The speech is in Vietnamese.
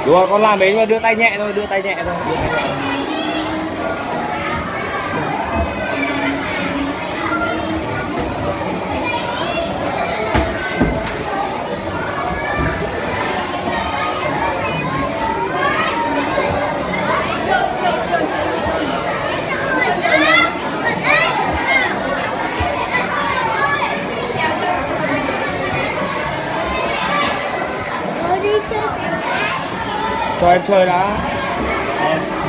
Đúng rồi, con làm đấy nhưng mà đưa tay nhẹ thôi, đưa tay nhẹ thôi, đưa tay nhẹ. Cho em chơi đã.